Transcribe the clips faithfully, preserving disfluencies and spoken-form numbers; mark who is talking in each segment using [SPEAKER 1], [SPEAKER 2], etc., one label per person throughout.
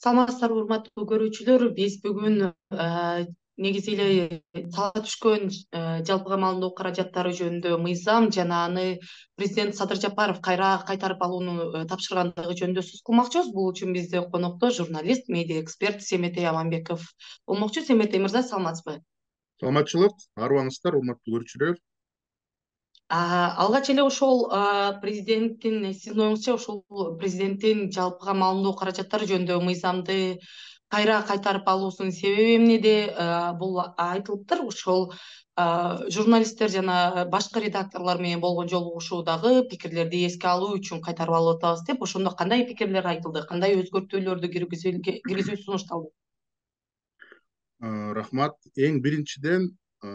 [SPEAKER 1] Саламатсыздарбы урматтуу көрүүчүлөр, биз бүгүн э, негизи эле сала түшкөн э, жалпыга маалымдоо каражаттары жөнүндө мыйзам жана аны президент Садыр Жапаров кайра кайтарып алууну э, тапшыргандыгы жөнүндө сөз кылмакчыбыз. Бул үчүн бизде конокто журналист, медиа эксперт Семетей Аманбеков болмокчу. Семетей мырза, саламатсызбы?
[SPEAKER 2] Саламатчылык, арыбаңыздар, урматтуу көрүүчүлөр.
[SPEAKER 1] Алгач эле ошол президенттин, сиздин оюңузча ошол президенттин жалпыга маалымдоо каражаттары жөнүндө мыйзамды кайра кайтарып алуусунун себеби эмнеде бул айтылыптыр. Ошол журналисттер жана башкы редакторлор менен болгон жолугушуудагы пикирлерди эске алуу үчүн кайтарып алып атабыз деп, ошондо кандай пикирлер айтылды, кандай өзгөртүүлөрдү киргизүү сунушталды?
[SPEAKER 2] Рахмат. Эң биринчиден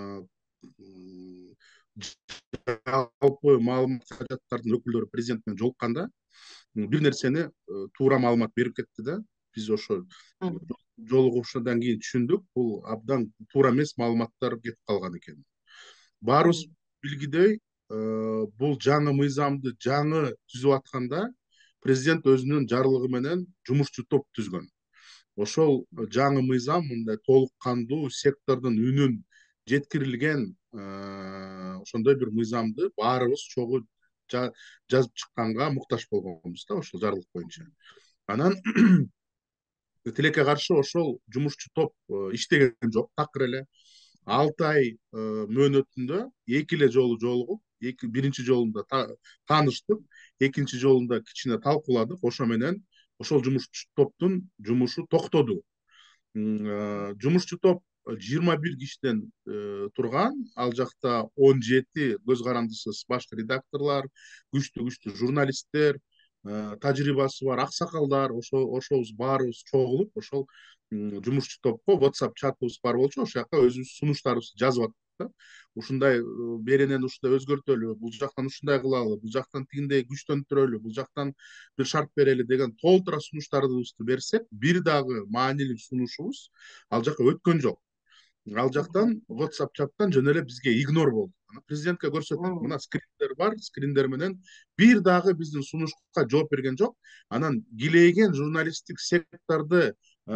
[SPEAKER 2] жалпы маалымат каражаттардын өкүлдөрү президент менен жолукканда бир нерсени туура маалымат берип кетти да. Биз ошо жолугушуудан кийин түшүндүк, бул абдан туура эмес маалыматтар кетип калган экен. Баарыбыз билгидей, бул жаңы мыйзамды жаңы түзүп атканда президент өзүнүн жарлыгы менен жумушчу топ түзгөн. Ошол жаңы мыйзам мындай толук кандуу сектордун үнүн жеткирилген ошондой бир мыйзамды баарыбыз чогуу жазып чыкканга муктаж болгонбуз да, ошол жарлык боюнча. Анан тилекке каршы ошол жумушчу топ иштеген жок, такыр эле алты ай мөөнөтүндө эки эле жолу жолугуп, биринчи жолунда тааныштык, экинчи жолунда кичине талкууладык, ошо менен ошол жумушчу топтун жумушу токтоду. Жумушчу топ жыйырма бир кишиден турган, ал жакта он жети көз карандысыз башкы редакторлор, күчтүү күчтүү журналисттер, тажрыйбасы бар аксакалдар, ошобуз баарыбыз чогулуп, ошол жумушчу топко WhatsApp чатыбыз бар болчу, ошол жака өзүбүз сунуштарыбызды жазып аттык да. Ушундай беренен ушундай өзгөртөлү, бул жактан ушундай кылалы, бул жактан тигиндей күчтөнтүрөлү, бул жактан бир шарт берели деген толтура сунуштарыбызды берсек, бир дагы маанилүү сунушубуз ал жака өткөн жок. Ал жактан WhatsApp чаттан жөн эле бизге игнор болду. Президентке көрсөттүк, мына скриндер бар, скриндер менен бир дагы биздин сунушка жооп берген жок. Анан килейген журналисттик секторду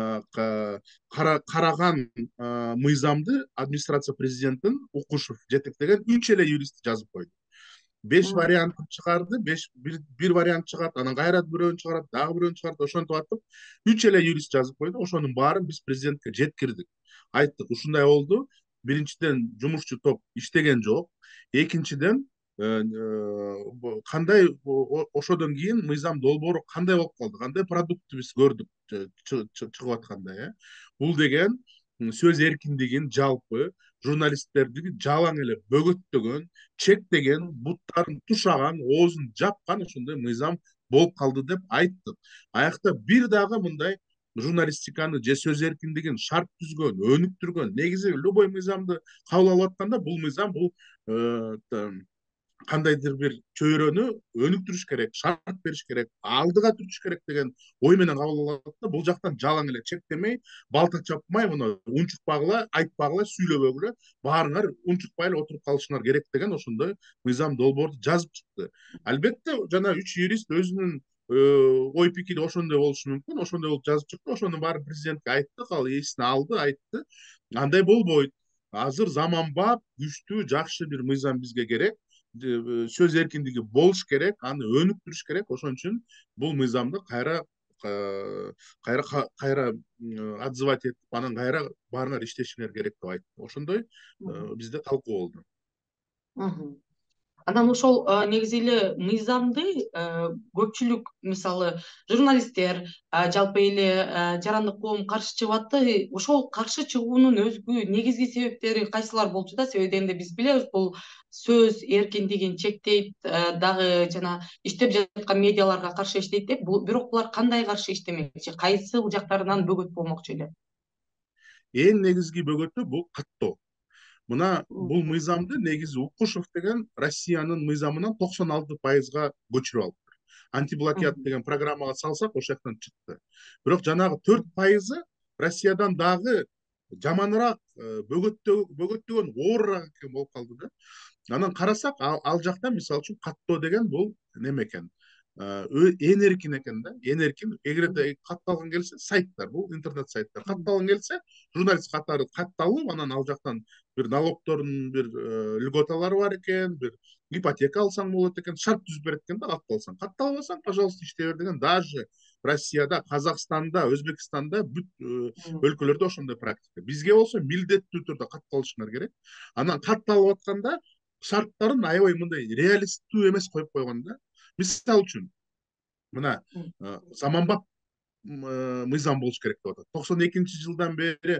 [SPEAKER 2] караган мыйзамды администрация президенттин Укушев жетектеген үч эле юрист жазып койду. Беш вариантын чыгарды, бир вариант чыгат, анан кайра бирөөнү чыгарат, дагы бирөөнү чыгарат, ошентип атып үч эле юрист жазып койду. Ошонун баарын биз президентке жеткирдик. Айттык, ушундай болду. Биринчиден, жумушчу топ иштеген жок. Экинчиден, кандай ошодон кийин мыйзам долбоору кандай болуп калды, кандай продуктты биз көрдүк чыгып атканда. Бул деген сөз эркиндигин жалпы журналисттерди жалаң эле бөгөттөгөн, чектеген, буттарын тушаган, оозун жапкан ошондой мыйзам болуп калды деп айттык. Аякта бир дагы мындай журналистиканы же сөз эркиндигин шарт түзгөн, өнүктүргөн, негизи любой мыйзамды кабыл алып атканда бул мыйзам бул кандайдыр бир чөйрөнү өнүктүрүш керек, шарт бериш керек, алдыга түртүш керек деген ой менен кабыл алат да, бул жактан жалаң эле чектемей, балта чапмай, мына унчукпагыла, айтпагыла, сүйлөбөгүлө, баарыңар унчукпай эле отуруп калышыңар керек деген ошондой мыйзам долбоорду жазып чыкты. Албетте, жана үч юрист өзүнүн ой пикири ошондой болушу мүмкүн, ошондой болуп жазып чыкты, ошонун баарын президентке айттык, ал эсине алды, айтты. Андай болбойт. Азыр заманбап, күчтүү, жакшы бир мыйзам бизге керек. Сөз эркиндиги болуш керек, аны өнүктүрүш керек. Ошон үчүн бул мыйзамды кайра кайра кайра отзывать этип, анан кайра баарыңар иштешиңер керек деп айтты. Ошондой бизде талкуу болду.
[SPEAKER 1] Анан ошол негизи эле мыйзамды көпчүлүк, мисалы, журналисттер, жалпы эле жарандык коом каршы чыгып атты. Ошол каршы чыгуунун өзгү негизги себептери кайсылар болчу да? Себеби дегенде биз билебиз, бул сөз эркиндигин чектейт, дагы жана иштеп жаткан медиаларга каршы иштейт деп, бирок булар кандай каршы иштемекчи? Кайсыл жактарынан бөгөт болмокчу эле?
[SPEAKER 2] Эң негизги бөгөтү бул каттоо. Мына бул мыйзамды негизи Укушев деген Россиянын мыйзамынан токсон алты пайызга көчүрүп алыптыр. Антиблокиат деген программага салсак, ошол жактан чыкты. Бирок жанагы төрт пайызы Россиядан дагы жаманыраак, бөгөттөгөн, оорураак экен болуп калды да. Анан карасак, ал жакта мисалы үчүн каттоо деген бул неме экен? эң эркин экен да, эң эркин. Эгерде катталган келсе, сайттар, бул интернет сайттар катталган келсе, журналист катары катталып, анан ал жактан бир налогтордун бир льготалары бар экен, бир ипотека алсаң болот экен, шарт түзүп берет экен да, катталсаң. Катталбасаң, пожалуйста, иштей бер деген. Даже Россияда, Казакстанда, Өзбекстанда, бүт өлкөлөрдө ошондой практика. Бизге болсо милдеттүү түрдө катталышыңар керек. Анан катталып атканда шарттарын аябай мындай реалисттүү эмес коюп койгон да. Мисал үчүн, мына заманбап мыйзам болуш керек деп атат. токсон экинчи жылдан бери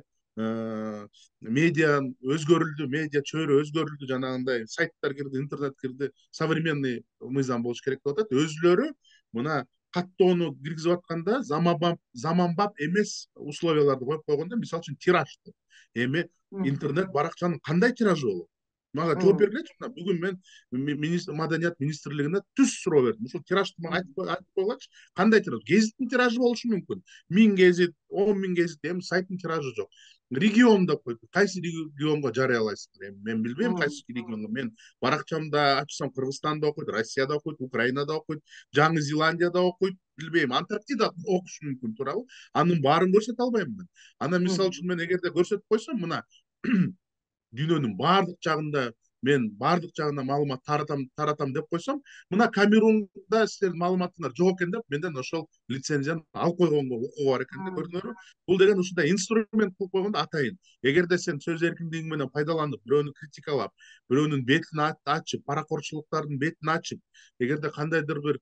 [SPEAKER 2] медиа өзгөрүлдү, медиа чөйрө өзгөрүлдү, жанагындай сайттар кирди, интернет кирди, современный мыйзам болуш керек деп атат. Өзүлөрү мына каттоону киргизип атканда заманбап заманбап эмес условияларды коюп койгондо, мисалы үчүн тиражды. Эми интернет баракчанын кандай тиражы болот? Мага жооп бергилечи. Бүгүн мен маданият министрлигине түз суроо бердим. Ушул тиражды мага айтып койгулачы. Кандай тираж? Гезиттин тиражы болушу мүмкүн. миң гезит, он миң гезит, эми сайттын тиражы жок. Регион деп койду. Кайсы регионго жарыялайсыздар? Эми мен билбейм кайсы регионго. Мен баракчамда ачсам, Кыргызстанда окуйт, Россияда окуйт, Украинада окуйт, Жаңы Зеландияда окуйт, билбейм, Антарктидада окушу мүмкүн, туурабы? Анын баарын көрсөтө албайм мен. Анан мисалы үчүн мен эгерде көрсөтүп койсом, мына дүйнөнүн баардык жагында мен баардык жагына маалымат таратам таратам деп койсом, мына Камерунда силердин маалыматыңар жок экен деп менден ошол лицензияны алып койгонго укугу бар экен да, көрдүңөрбү? Бул деген ушундай инструмент кылып койгондо атайын. Эгерде сен сөз эркиндиги менен пайдаланып, бирөөнү критикалап, бирөөнүн бетин ачып, паракорчулуктардын бетин ачып, эгерде кандайдыр бир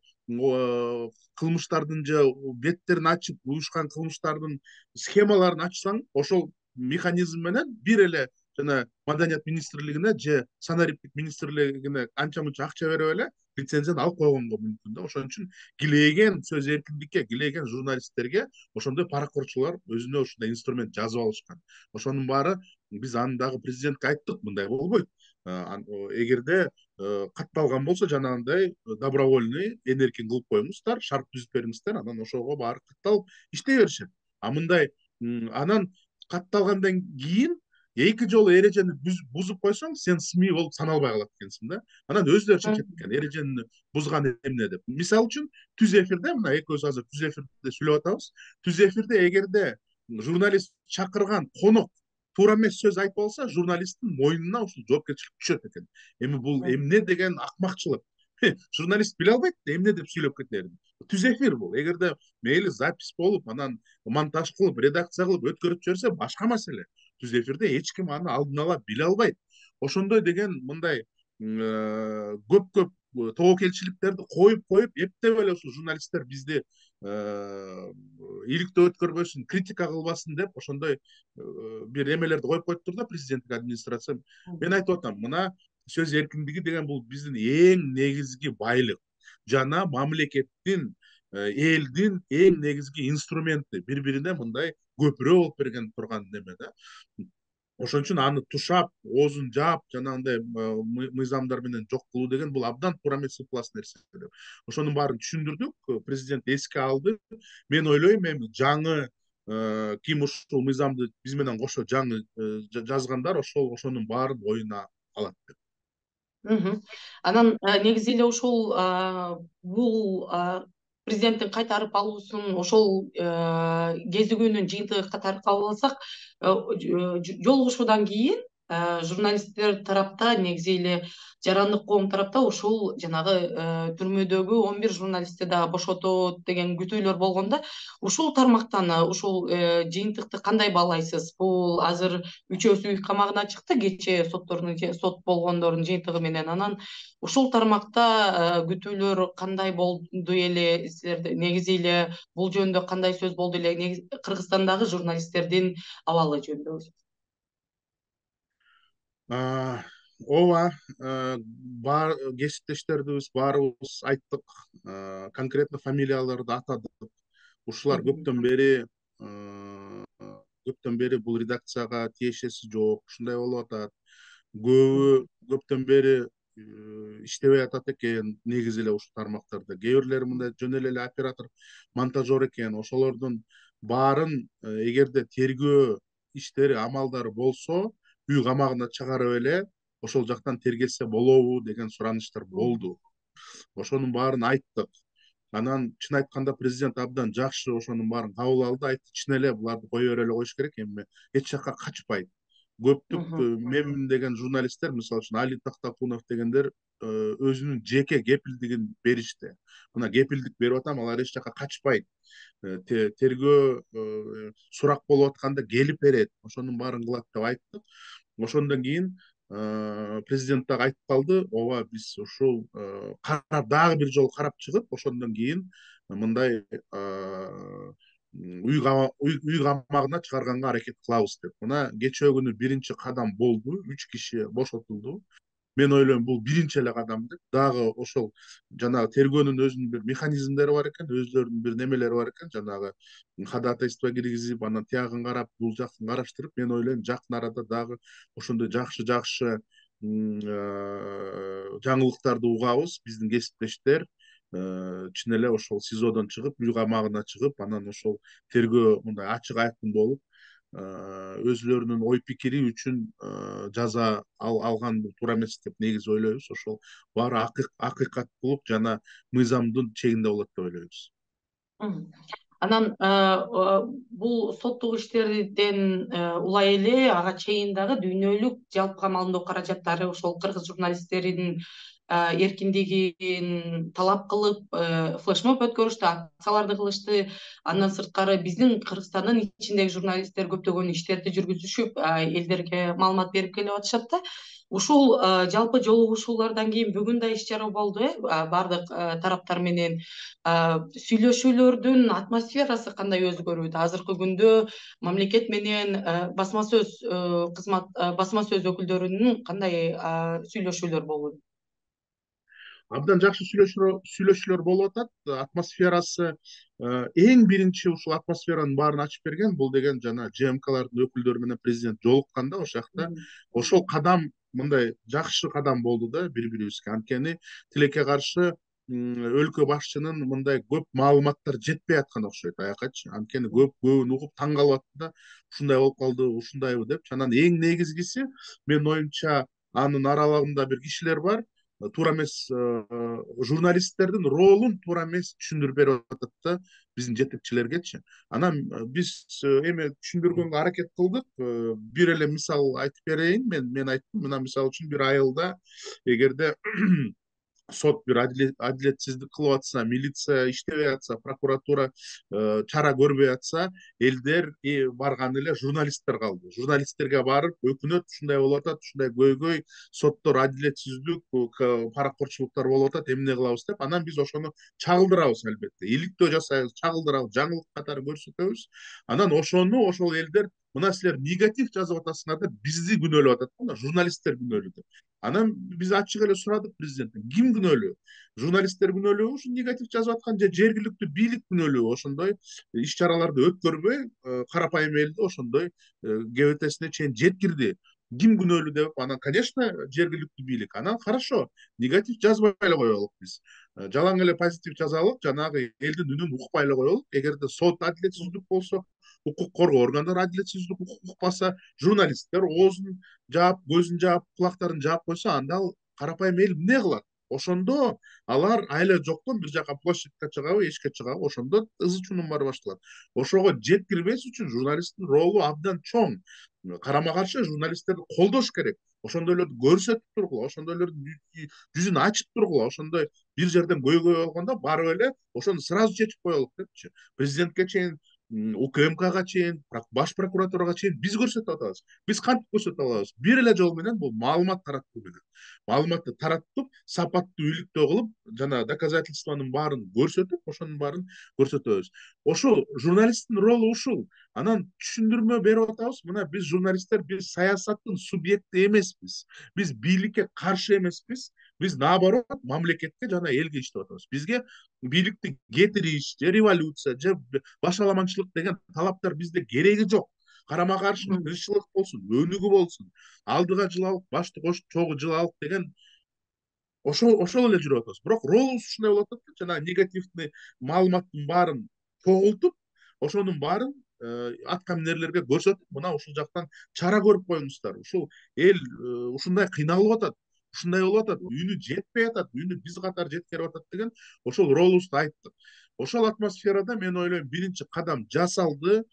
[SPEAKER 2] кылмыштардын же беттерин ачып, уюшкан кылмыштардын схемаларын ачсаң, ошол механизм менен бир эле жана маданият министрлигине же санариптик министрлигине анча мынча акча берип эле лицензияны алып койгонго мүмкүн да. Ошон үчүн килейген сөз эркиндикке, килейген журналисттерге ошондой паракорчулар өзүнө ушундай инструмент жазып алышкан. Ошонун баары биз аны дагы президентке айттык, мындай болбойт. Эгерде катталган болсо, жанагындай добровольный эң эркин кылып коюңуздар, шарт түзүп бериңиздер, анан ошого баары катталып иштей беришет. А мындай анан катталгандан кийин эки жолу эрежени бузуп койсоң, сен СМИ болуп саналбай калат экенсиң да. Анан өздөрү чечет экен, эрежени бузган эмне деп. Мисалы үчүн, түз эфирде, мына экөөбүз азыр түз эфирде сүйлөп атабыз. Түз эфирде эгерде журналист чакырган конок туура эмес сөз айтып алса, журналисттин мойнуна ушул жоопкерчилик түшөт экен. Эми бул эмне деген акмакчылык. Журналист биле албайт да эмне деп сүйлөп кетерин. Түз эфир бул. Эгерде мейли запись болуп, анан монтаж кылып, редакция кылып өткөрүп жиберсе, башка маселе. Түз эфирде эч ким аны алдын ала биле албайт. Ошондой деген мындай көп-көп тобокелчиликтерди коюп коюп, эптеп эле ушул журналисттер бизди иликтөө өткөрбөсүн, критика кылбасын деп ошондой бир эмелерди коюп коюптур да президенттик администрация. Мен айтып атам, мына сөз эркиндиги деген бул биздин эң негизги байлык. Жана мамлекеттин, элдин эң негизги инструменти, бири-бирине мындай көпүрө болуп берген турган неме да. Ошон үчүн аны тушап, оозун жаап, жанагындай мыйзамдар менен жок кылуу деген бул абдан туура эмес ыплас нерсе. Ошонун баарын түшүндүрдүк, президент эске алды. Мен ойлойм, эми жаңы ким ушул мыйзамды биз менен кошо жаңы жазгандар ошол ошонун баарын оюна алат деп.
[SPEAKER 1] Анан негизи эле ушул бул президенттин кайтарып алуусун ошол кезигүүнүн жыйынтыгы катары кабыл алсак, жолугушуудан кийин журналисттер тарапта, негизи эле жарандык коом тарапта ушул жанагы түрмөдөгү он бир журналистти да бошотот деген күтүүлөр болгондо, ушул тармактан ушул жыйынтыкты кандай баалайсыз? Бул азыр үчөөсү үй камагына чыкты, кечээ соттордун сот болгондордун жыйынтыгы менен. Анан ушул тармакта күтүүлөр кандай болду эле? Силерде негизи эле бул жөнүндө кандай сөз болду эле? Кыргызстандагы журналисттердин абалы жөнүндө.
[SPEAKER 2] Ооба, бар кесиптештерибиз баарыбыз айттык, конкретно фамилияларды атадык. Ушулар көптөн бери көптөн бери бул редакцияга тиешеси жок, ушундай болуп атат. Көбү көптөн бери иштебей атат экен, негизи эле ушул тармактарда. Кээ бирлери мындай жөн эле оператор, монтажер экен. Ошолордун баарын эгерде тергөө иштери, амалдары болсо, үй камагына чыгарып эле ошол жактан тергесе болобу деген суранычтар болду. Ошонун баарын айттык. Анан чын айтканда президент абдан жакшы ошонун баарын кабыл алды, айтты чын эле буларды кое бере эле коюш керек, эми эч жакка качпайт. Көптүк
[SPEAKER 1] Мгм.
[SPEAKER 2] мем деген журналисттер, мисалы үчүн Али Тактакунов дегендер өзүнүн жеке кепилдигин беришти. Мына кепилдик берип атам, алар эч жакка качпайт. Тергөө сурак болуп атканда келип берет, ошонун баарын кылат деп айттык. Ошондон кийин президент дагы айтып калды, ооба биз ушул карап дагы бир жолу карап чыгып, ошондон кийин мындай үй үй камагына чыгарганга аракет кылабыз деп. Мына кечээ күнү биринчи кадам болду, үч киши бошотулду. Мен ойлойм бул биринчи эле кадам деп. Дагы ошол жанагы тергөөнүн өзүнүн бир механизмдери бар экен, өзлөрүнүн бир немелери бар экен, жанагы ходатайство киргизип, анан тиягын карап, бул жактын караштырып, мен ойлойм жакын арада дагы ошондой жакшы жакшы жаңылыктарды угабыз. Биздин кесиптештер чын эле ошол сизодон чыгып, үй камагына чыгып, анан ошол тергөө мындай ачык айкын болуп, өзлөрүнүн ой пикири үчүн жаза алган туура эмес деп негизи ойлойбуз. Ошол баары акыйкат болуп, жана мыйзамдын чегинде болот деп ойлойбуз.
[SPEAKER 1] Мгм. Анан бул соттук иштерден улай эле ага чейин дагы дүйнөлүк жалпы камалдоо каражаттары ошол кыргыз журналисттеринин эркиндигин талап кылып флешмоб өткөрүштү, акцияларды кылышты. Андан сырткары биздин Кыргызстандын ичиндеги журналисттер көптөгөн иштерди жүргүзүшүп, элдерге маалымат берип келип атышат да. Ушул жалпы жолугушуулардан кийин бүгүн да иш чара болду, э баардык тараптар менен. Сүйлөшүүлөрдүн атмосферасы кандай өзгөрүүдө? Азыркы күндө мамлекет менен басма сөз кызмат басма сөз өкүлдөрүнүн кандай сүйлөшүүлөр болууда?
[SPEAKER 2] Абдан жакшы сүйлөшүүлөр болуп атат. Атмосферасы эң биринчи ушул атмосферанын баарын ачып берген бул деген жана ЖМКлардын өкүлдөрү менен президент жолукканда ошол жакта ошол кадам мындай жакшы кадам болду да бири бирибизге. Анткени тилекке каршы өлкө башчынын мындай көп маалыматтар жетпей аткан окшойт аякачы. Анткени көп көбүн угуп таң калып атты да, ушундай болуп калды, ушундайбы деп. Анан эң негизгиси, менин оюмча, анын аралыгында бир кишилер бар, туура эмес журналисттердин ролун туура эмес түшүндүрүп берип атат да биздин жетекчилергечи. Анан биз эме түшүндүргөнгө аракет кылдык. Бир эле мисал айтып берейин. Мен мен айттым, мына мисалы үчүн бир айылда эгерде сот бир адилетсиздик кылып атса, милиция иштебей атса, прокуратура чара көрбөй атса, элдер барган эле журналисттер калды. Журналисттерге барып өкүнөт, ушундай болуп атат, ушундай көйгөй, соттор адилетсиздик, паракорчулуктар болуп атат, эмне кылабыз деп. Анан биз ошону чагылдырабыз албетте. Иликтөө жасайбыз, чагылдырабыз, жаңылык катары көрсөтөбүз. Анан ошону ошол элдер, мына силер негатив жазып атасыңар деп бизди күнөөлөп атат, мына журналисттер күнөөлүү деп. Анан биз ачык эле сурадык президенттен, ким күнөөлүү? Журналисттер күнөөлүүбү, ушу негатив жазып аткан, же жергиликтүү бийлик күнөөлүүбү? Ошондой иш чараларды өткөрбөй, карапайым элди ошондой кебетесине чейин жеткирди. Ким күнөөлүү деп, анан, конечно, жергиликтүү бийлик. Анан хорошо, негатив жазбай эле коелук биз. Жалаң эле позитив жазалык, жанагы элдин үнүн укпай эле коелук. Эгерде сот адилетсиздик болсо, укук коргоо органдары адилетсиздик укпаса, журналисттер оозун жаап, көзүн жаап, кулактарын жаап койсо, анда ал карапайым эл эмне кылат? Ошондо алар айла жоктон бир жака площадька чыгабы, эшикке чыгабы, ошондо ызы чунун баары башталат. Ошого жеткирбес үчүн журналисттин ролу абдан чоң. Карама каршы журналисттерди колдош керек. Ошондойлорду көрсөтүп тургула, ошондойлордун жүзүн ачып тургула, ошондой бир жерден көйгөй болгондо барып эле ошону сразу чечип коелук депчи. Президентке чейин, УКМКга чейин, баш прокуратурага чейин биз көрсөтүп атабыз. Биз кантип көрсөтүп алабыз? Бир эле жол менен, бул маалымат таратуу менен. Маалыматты таратып, сапаттуу иликтөө кылып, жана доказательствонун баарын көрсөтүп, ошонун баарын көрсөтөбүз. Ошол журналисттин ролу ушул. Анан түшүндүрмө берип атабыз. Мына биз журналисттер, биз саясаттын субъекти эмеспиз. Биз бийликке каршы эмеспиз. Биз наоборот мамлекетке жана элге иштеп атабыз. Бизге бийликти кетириш, же революция, же башаламанчылык деген талаптар бизде кереги жок. Карама каршы тынччылык болсун, өнүгүү болсун, алдыга жылалык, башты кош, чогуу жылалык деген ошол ошол эле жүрүп атабыз. Бирок ролубуз ушундай болуп атат, жана негативный маалыматтын баарын чогултуп, ошонун баарын аткаминерлерге көрсөтүп, мына ушул жактан чара көрүп коюңуздар. Ушул эл ушундай кыйналып атат. ушундай болуп атат, үнү жетпей атат, үнү биз катар жеткирип атат деген ошол ролубузду айттык. Ошол атмосферада мен ойлойм биринчи кадам жасалды.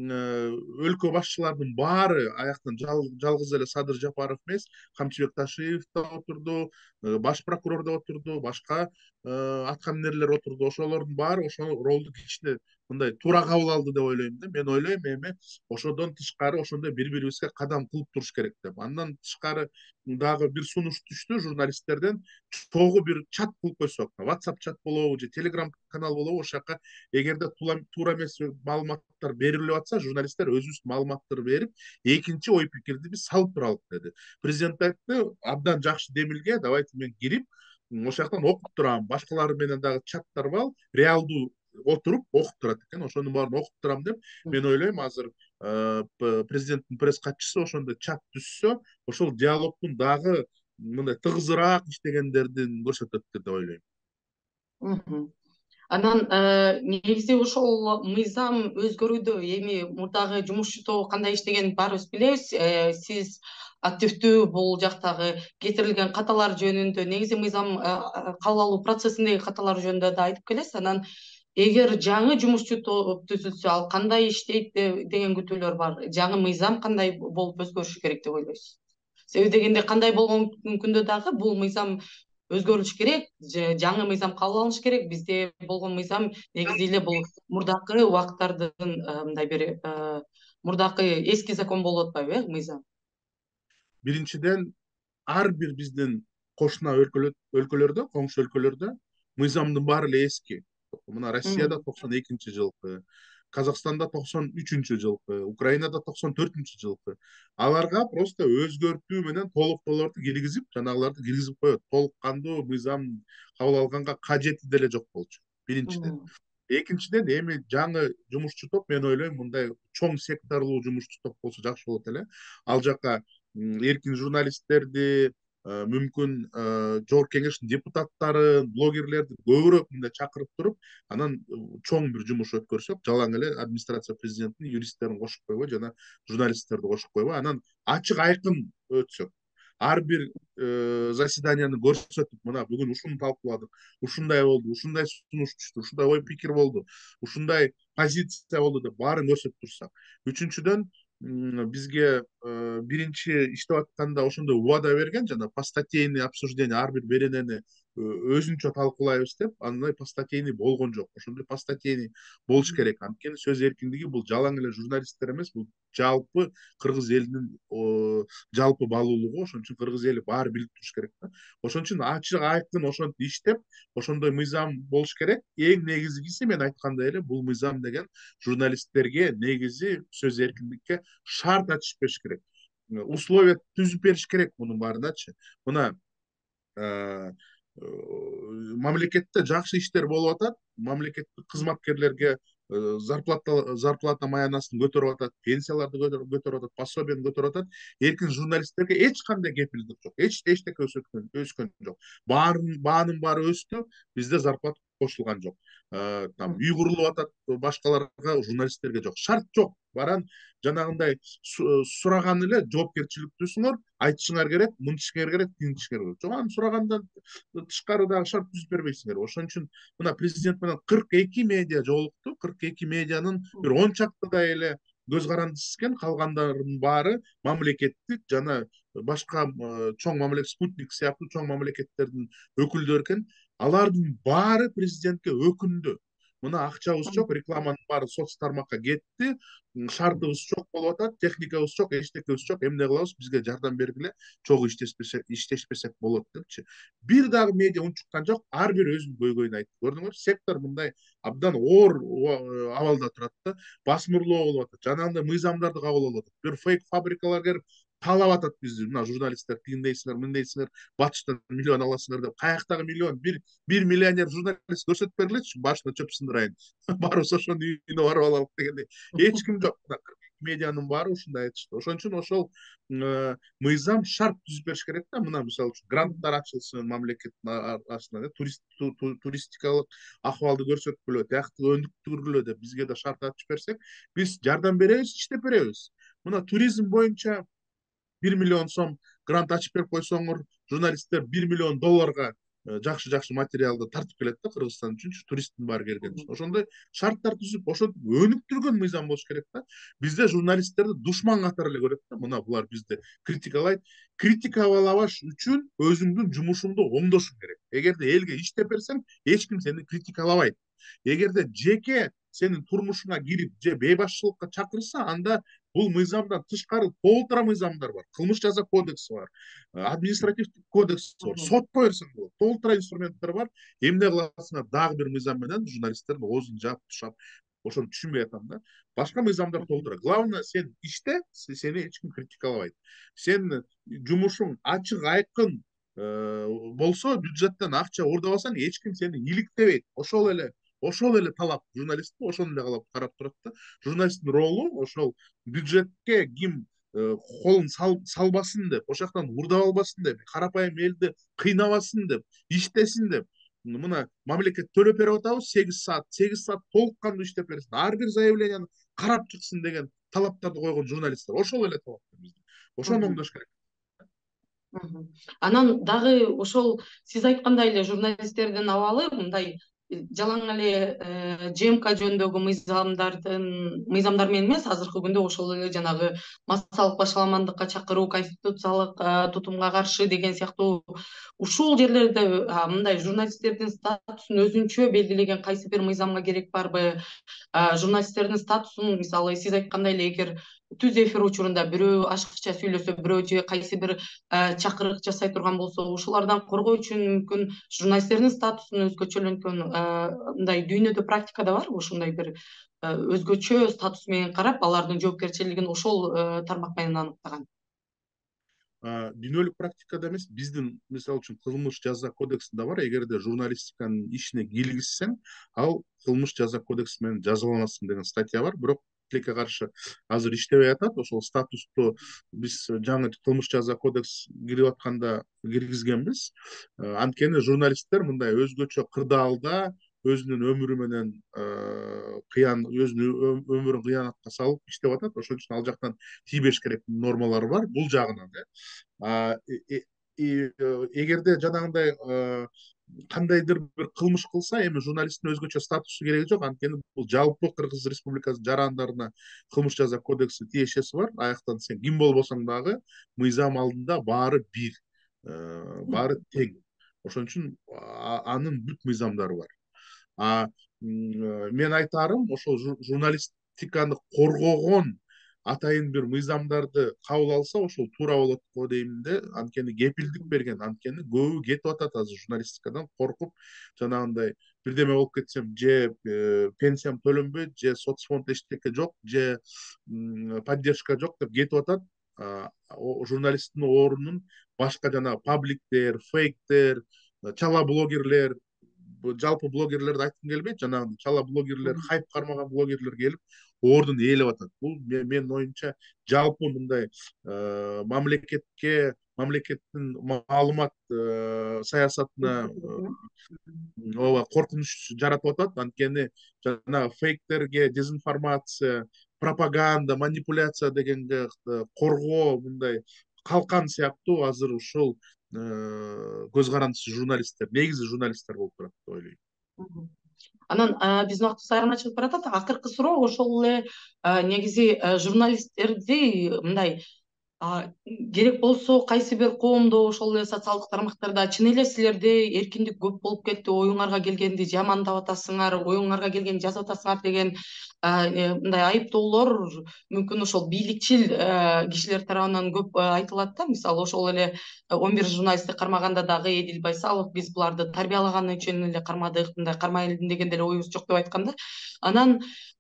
[SPEAKER 2] Өлкө башчыларынын баары аяктан жалгыз эле Садыр Жапаров эмес, Камчыбек Ташиев да отурду, баш прокурор да отурду, башка аткаминерлер отурду. Ошолордун баары ошол ролду кичине мындай туура кабыл алды деп ойлойм да. Мен ойлойм эми ошодон тышкары ошондой бири бирибизге кадам кылып туруш керек деп. Андан тышкары дагы бир сунуш түштү журналисттерден, чогуу бир чат кылып койсок, WhatsApp чат болобу же Telegram канал болобу, ошол жака эгерде туура эмес маалыматтар берилип атса, журналисттер өзүбүздүн маалыматтарды берип, экинчи ой пикирди биз салып туралык деди. Президент айтты, абдан жакшы демилге, давайте мен кирип ошол жактан окуп турам. Башкалары менен дагы чаттар бар, реалдуу отуруп окуп турат экен. Ошонун баарын окуп турам деп мен ойлойм, азыр президенттин пресс катчысы ошондой чат түзсө, ошол диалогдун дагы мындай тыгызыраак иштегендердин көрсөтөт деп ойлойм.
[SPEAKER 1] Анан негизи ошол мыйзам өзгөрүүдө эми мурдагы жумушчу тобу кандай иштегенин баарыбыз билебиз. Сиз активдүү бул жактагы кетирилген каталар жөнүндө, негизи мыйзам кабыл алуу процессиндеги каталар жөнүндө да айтып келесиз. Анан эгер жаңы жумушчу топ түзүлсө, ал кандай иштейт деген күтүүлөр бар. Жаңы мыйзам кандай болуп өзгөрүшү керек деп ойлойсуз? Себеби дегенде кандай болгон күндө дагы бул мыйзам өзгөрүлүш керек, жаңы мыйзам кабыл алыныш керек. Бизде болгон мыйзам негизи эле бул мурдакы убакыттардын мындай бир мурдакы эски закон болуп атпайбы, э, мыйзам?
[SPEAKER 2] Биринчиден, ар бир биздин кошуна өлкөлөрдө, коңшу өлкөлөрдө мыйзамдын баары эле эски. Мына Россияда токсон экинчи жылкы, Казакстанда токсон үчүнчү жылкы, Украинада токсон төртүнчү жылкы. Аларга просто өзгөртүү менен толуктоолорду киргизип, жанагыларды киргизип коет. Толук кандуу мыйзам кабыл алганга кажети деле жок болчу. Биринчиден. Экинчиден, эми жаңы жумушчу топ, мен ойлойм, мындай чоң секторлуу жумушчу топ болсо жакшы болот эле. Ал жака эркин журналисттерди, мүмкүн жогорку кеңештин депутаттарын, блогерлерди көбүрөөк мындай чакырып туруп, анан чоң бир жумуш өткөрсөк, жалаң эле администрация президенттин юристтерин кошуп койбой, жана журналисттерди кошуп койбой, анан ачык айкын өтсөк, ар бир заседанияны көрсөтүп, мына бүгүн ушуну талкууладык, ушундай болду, ушундай сунуш түштү, ушундай ой пикир болду, ушундай позиция болду деп баарын көрсөтүп турсак. Үчүнчүдөн, бизге биринчи иштеп атканда ошондой убада берген, жана постатейный обсуждение, ар бир беренени өзүнчө талкуулайбыз деп, андай постатейный болгон жок. Ошондой постатейный болуш керек. Анткени сөз эркиндиги бул жалаң эле журналисттер эмес, бул жалпы кыргыз элинин жалпы баалуулугу. Ошон үчүн кыргыз эли баары билип туруш керек да. Ошон үчүн ачык айкын ошентип иштеп, ошондой мыйзам болуш керек. Эң негизгиси, мен айткандай эле, бул мыйзам деген журналисттерге негизи сөз эркиндикке шарт ачышып бериш керек. Условия түзүп бериш керек мунун баарыначы. Мына мамлекетте жакшы иштер болуп атат, мамлекеттик кызматкерлерге зарплата зарплата маянасын көтөрүп атат, пенсияларды көтөрүп атат, пособияны көтөрүп атат. Эркин журналисттерге эч кандай кепилдик жок, эч эчтеке өскөн өскөн жок. Баарын баанын баары өстү, бизде зарплата кошулган жок. Там үй курулуп атат, башкаларга, журналисттерге жок. Шарт жок. Баран жанагындай сураган эле жоопкерчиликтүүсүңөр, айтышыңар керек, мынтишingер керек, тинтишingер керек. Жок, аны сурагандан тышкары дагы шарт түзүп бербейсиңер. Ошон үчүн мына президент менен кырк эки медиа жолукту. кырк эки медианын бир он чактыдай эле көз карандысыз экен, калгандарынын баары мамлекеттик жана башка чоң мамлекет, Спутник сыяктуу чоң мамлекеттердин өкүлдөрү экен. Алардын баары президентке өкүндү. Мына акчабыз жок, рекламанын баары соц тармакка кетти, шартыбыз жок болуп атат, техникабыз жок, эчтекебиз жок, эмне кылабыз, бизге жардам бергиле, чогуу иштешпесек, иштешпесек болот депчи. Бир дагы медиа унчуккан жок, ар бир өзүнүн көйгөйүн айтты. Көрдүңөр, сектор мындай абдан оор абалда турат да, басмырлоо болуп атат. Жанагындай мыйзамдарды кабыл алып атат. Бир фейк фабрикалар келип талап атат бизди. Мына журналисттер тигиндейсиңер, мындайсыңер, батыштан миллион аласыңар деп. Каяктагы миллион? Бир бир миллионер журналист көрсөтүп бергилечи, башына чөп сындырайын. Барыбыз ошонун үйүнө барып алалык дегендей. Эч ким жок. Медианын баары ушундай айтышты. Ошон үчүн ошол мыйзам шарт түзүп бериш керек да. Мына мисалы үчүн гранттар ачылсын мамлекеттин астына, туристикалык акыбалды көрсөткүлө, тиякты өнүктүргүлө деп бизге да шарт ачып берсек, биз жардам беребиз, иштеп беребиз. Мына туризм боюнча бир миллион сом грант ачып берип койсоңор, журналисттер бир миллион долларга жакшы жакшы материалды тартып келет да Кыргызстан үчүнчү, туристтин баары келген үчүн. Ошондой шарттар түзүп, ошентип өнүктүргөн мыйзам болуш керек да. Бизде журналисттерди душман катары эле көрөт да. Мына булар бизди критикалайт. Критикалабаш үчүн өзүңдүн жумушуңду оңдошуң керек. Эгерде элге иштеп берсең, эч ким сени критикалабайт. Эгерде жеке сенин турмушуңа кирип же бейбашчылыкка чакырса, анда бул мыйзамдан тышкары толтура мыйзамдар бар. Кылмыш жаза кодекси бар, административдик кодекс бар. Сотко берсең болот. Толтура инструменттер бар. Эмне кыласыңар дагы бир мыйзам менен журналисттердин оозун жаап тушап. Ошону түшүнбөй атам да. Башка мыйзамдар толтура. Главное, сен иште, сени эч ким критикалабайт. Сен жумушуң ачык, айкын болсо, бюджеттен акча уурдабасаң, эч ким сени иликтебейт. Ошол эле ошол эле талап журналистти ошол эле калап карап турат да. Журналисттин ролу ошол бюджетке ким колун салбасын деп, ошол жактан уурдап албасын деп, карапайым элди кыйнабасын деп, иштесин деп. Мына мамлекет төлөп берип атабыз сегиз саат, сегиз саат толук кандуу иштеп берсин, ар бир заявленияны карап чыксын деген талаптарды койгон журналисттер. Ошол эле талап бизде. Ошону оңдош керек.
[SPEAKER 1] Анан дагы ошол сиз айткандай эле журналисттердин абалы мындай жалаң эле ЖМК жөнүндөгү мыйзамдардын мыйзамдар менен эмес, азыркы күндө ошол эле жанагы массалык башаламандыкка чакыруу, конституциялык тутумга каршы деген сыяктуу ушул жерлерде мындай журналисттердин статусун өзүнчө белгилеген кайсы бир мыйзамга керек барбы? Журналисттердин статусун, мисалы сиз айткандай эле, эгер түз эфир учурунда бирөө ашыкча сүйлөсө, бирөө же кайсы бир чакырык жасай турган болсо, ушулардан коргоо үчүн мүмкүн журналисттердин статусун өзгөчөлөнткөн мындай дүйнөдө практикада барбы? Ушундай бир өзгөчө статус менен карап, алардын жоопкерчилигин ошол тармак менен аныктаган.
[SPEAKER 2] Дүйнөлүк практикада эмес, биздин мисалы үчүн кылмыш жаза кодексинде бар. Эгерде журналистиканын ишине киргизсең, ал кылмыш жаза кодекси менен жазаланасың деген статья бар. Бирок тилекке каршы азыр иштебей атат. Ошол статусту биз жаңы кылмыш жаза кодекс кирип атканда киргизгенбиз. Анткени журналисттер мындай өзгөчө кырдаалда өзүнүн өмүрү менен кыян өзүнүн өмүрүн кыянатка салып иштеп атат. Ошон үчүн ал жактан тийбеш керек нормалар бар бул жагынан. Эгерде жанагындай кандайдыр бир кылмыш кылса, эми журналисттин өзгөчө статусу кереги жок. Анткени бул жалпы Кыргыз Республикасынын жарандарына кылмыш жаза кодекси тиешеси бар. Аяктан сен ким болбосоң дагы мыйзам алдында баары бир, баары тең. Ошон үчүн анын бүт мыйзамдары бар. А мен айтарым, ошол журналистиканы коргогон атайын бир мыйзамдарды кабыл алса, ошол туура болот го дейм да. Анткени кепилдик берген, анткени көбү кетип атат азыр журналистикадан коркуп, жанагындай бирдеме болуп кетсем, же пенсиям төлөнбөйт, же соцфонд эчтеке жок, же поддержка жок деп кетип атат. Журналисттин ордунун башка жана пабликтер, фейктер, чала блогерлер, жалпы блогерлерди айткым келбейт, жанагы чала блогерлер, хайп кармаган блогерлер келип ордун ээлеп атат. Бул менин оюмча жалпы мындай мамлекетке, мамлекеттин маалымат саясатына ооба коркунуч жаратып атат. Анткени жанагы фейктерге, дезинформация, пропаганда, манипуляция дегенге коргоо мындай калкан сыяктуу азыр ушул көз карандысыз журналисттер, негизи журналисттер болуп турат деп ойлойм.
[SPEAKER 1] Анан биздин убактыбыз айрымына чыгып баратат. Акыркы суроо ошол эле негизи журналисттерди мындай керек болсо кайсы бир коомдо, ошол эле социалдык тармактарда чын эле силерде эркиндик көп болуп кетти, оюңарга келгенди жамандап атасыңар, оюңарга келгенди жазып атасыңар деген мындай айыптоолор мүмкүн ошол бийликчил кишилер тарабынан көп айтылат да. Мисалы ошол эле он бир журналистти кармаганда дагы Эдил Байсалов биз буларды тарбиялаган үчүн эле кармадык, мындай кармайлы деген деле оюбуз жок деп айтканда. Анан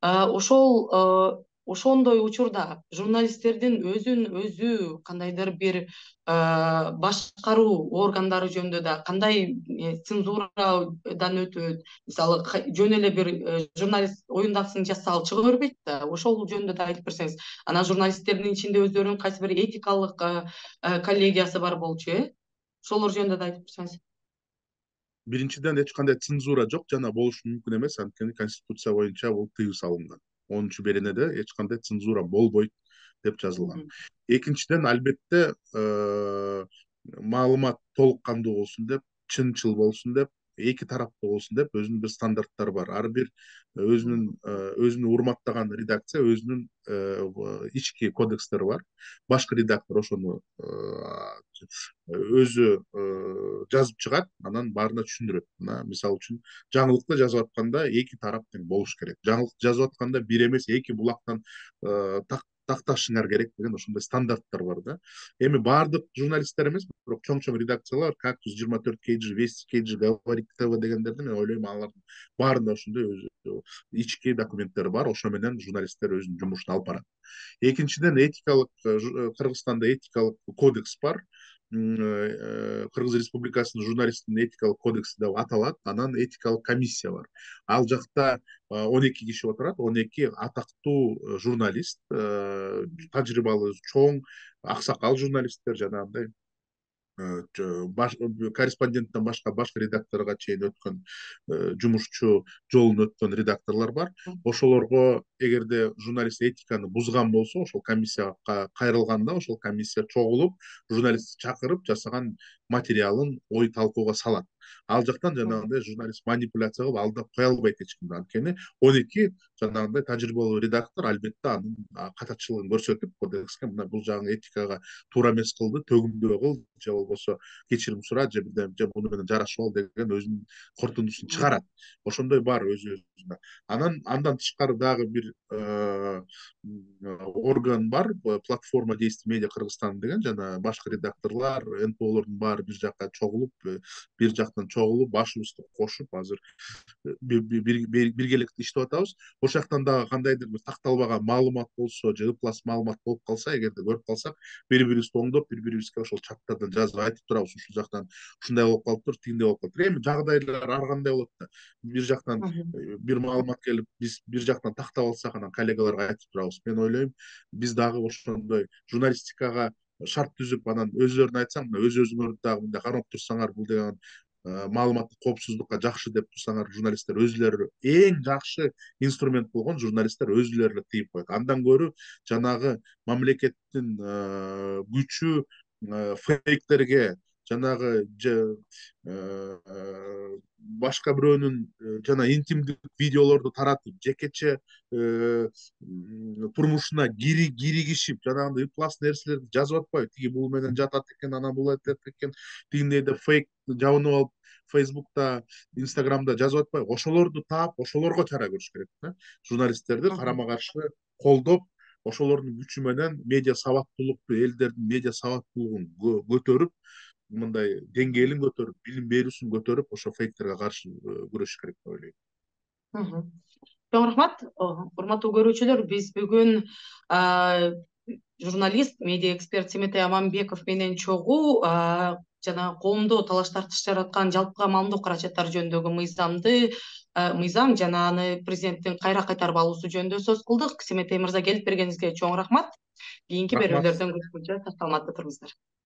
[SPEAKER 1] ошол ошондой учурда журналисттердин өзүн өзү кандайдыр бир башкаруу органдары жөнүндө да кандай цензурадан өтөт? Мисалы жөн эле бир журналист оюндагысын жазса ал чыга бербейт да. Ошол жөнүндө да айтып берсеңиз. Анан журналисттердин ичинде өздөрүнүн кайсы бир этикалык коллегиясы бар болчу, э? Ошолор жөнүндө да айтып берсеңиз.
[SPEAKER 2] Биринчиден эч кандай цензура жок жана болушу мүмкүн эмес, анткени конституция боюнча бул тыюу салынган. онунчу беренеде эч кандай цензура болбойт деп жазылган.
[SPEAKER 1] Мгм.
[SPEAKER 2] Экинчиден, албетте маалымат толук кандуу болсун деп, чынчыл болсун деп, эки тараптуу болсун деп өзүнүн бир стандарттары бар. Ар бир өзүнүн өзүнү урматтаган редакция өзүнүн ички кодекстери бар. Башкы редактор ошону өзү жазып чыгат, анан баарына түшүндүрөт. Мисалы үчүн, жаңылыкты жазып атканда эки тарап тең болуш керек. Жаңылыкты жазып атканда бир эмес эки булактан такташыңар керек деген ошондой стандарттар бар да. Эми баардык журналисттер эмес, бирок чоң-чоң редакциялар, Кактус, жыйырма төрт кей джи, Вести кей джи, Говорит ТВ дегендерди мен ойлойм алардын баарында ошондой өзү ички документтери бар. Ошо менен журналисттер өзүнүн жумушун алып барат. Экинчиден, этикалык Кыргызстанда этикалык кодекс бар. Кыргыз Республикасынын журналисттин этикалык кодекси деп аталат. Анан этикалык комиссия бар. Ал жакта он эки киши отурат, он эки атактуу журналист, тажрыйбалуу чоң аксакал журналисттер, жанагындай корреспонденттен башка башка редакторго чейин өткөн жумушчу жолун өткөн редакторлор бар. Ошолорго эгерде журналист этиканы бузган болсо, ошол комиссияга кайрылганда, ошол комиссия чогулуп, журналистти чакырып, жасаган материалын ой талкууга салат. Ал жактан жанагындай журналист манипуляция кылып алдап кое албайт эч кимди. Анткени он эки жанагындай тажрыйбалуу редактор албетте анын катачылыгын көрсөтүп, кодекске мына бул жагың этикага туура эмес кылды, төгүндөө кыл, же болбосо кечирим сура, же же муну менен жарашып ал деген өзүнүн корутундусун чыгарат. Ошондой бар өзү өзүнө. Анан андан тышкары дагы бир орган бар, платформа действий медиа Кыргызстан деген, жана башкы редакторлор, эн пэ олордун баары бир жакка чогулуп, бир жактан чогулуп, башыбызды кошуп, азыр биргеликте иштеп атабыз. Ошол жактан дагы кандайдыр бир такталбаган маалымат болсо, же ыплас маалымат болуп калса, эгерде көрүп калсак, бири-бирибизди оңдоп, бири-бирибизге ошол чаттардан жазып айтып турабыз. Ушул жактан ушундай болуп калыптыр, тигиндей болуп калыптыр. Эми жагдайлар ар кандай болот да. Бир жактан бир маалымат келип, биз бир жактан тактап алсак, анан коллегаларга айтып турабыз. Мен ойлойм, биз дагы ошондой журналистикага шарт түзүп, анан өздөрүнө айтсаң, өз өзүңөрдү дагы мындай карап турсаңар, бул деген маалыматтык коопсуздукка жакшы деп турсаңар, журналисттер өзүлөрү эң жакшы инструмент болгон журналисттер өзүлөрү эле тыйып коет. Андан көрү жанагы мамлекеттин күчү фейктерге, жанагы башка бирөөнүн жана интимдик видеолорду таратып, жекече турмушуна киригишип, жанагындай ыплас нерселерди жазып атпайбы, тиги бул менен жатат экен, анан бул айтат экен, тигиндей деп фейк жабынып алып, Фейсбукта, Инстаграмда жазып атпайбы. Ошолорду таап, ошолорго чара көрүш керек да. Журналисттерди карама каршы колдоп, ошолордун күчү менен медиа сабаттуулукту, элдердин медиа сабаттуулугун көтөрүп, мындай деңгээлин көтөрүп, билим берүүсүн көтөрүп, ошо фейктерге каршы күрөшүш керек деп ойлойм.
[SPEAKER 1] Чоң рахмат. Урматтуу көрүүчүлөр, биз бүгүн журналист, медиа эксперт Семетай Аманбеков менен чогуу жана коомдо талаш тартыш жараткан жалпыга маалымдоо каражаттары жөнүндөгү мыйзамды мыйзам жана аны президенттин кайра кайтарып алуусу жөнүндө сөз кылдык. Семетай мырза, келип бергениңизге чоң рахмат. Кийинки берүүлөрдөн көрүшкөнчө сак саламатта туруңуздар.